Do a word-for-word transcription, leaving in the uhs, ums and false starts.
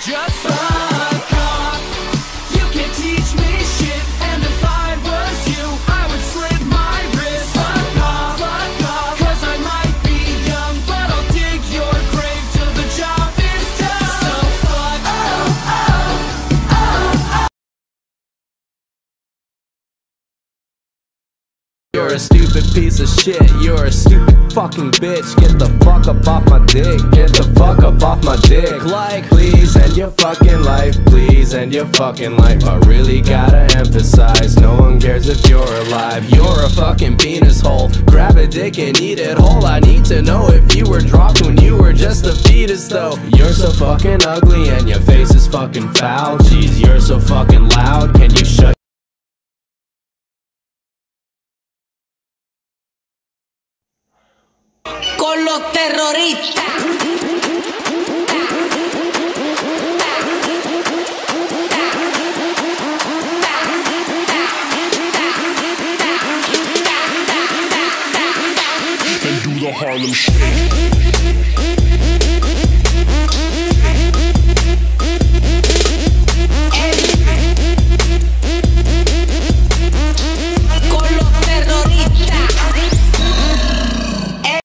just fuck off. You can't teach me shit, and if I was you, I would slit my wrist. Fuck off, fuck off, cause I might be young, but I'll dig your grave till the job is done. So fuck off, off, off, off. You're a stupid piece of shit, you're a stupid fucking bitch. Get the fuck up off my dick, get the fuck up off my dick. Like, please end your fucking life, please end your fucking life. I really gotta emphasize, no one cares if you're alive. You're a fucking penis hole, grab a dick and eat it whole. I need to know if you were dropped when you were just a fetus though. You're so fucking ugly and your face is fucking foul. Jeez, you're so fucking loud, can you shut con los terroristas. And do the Harlem Shake.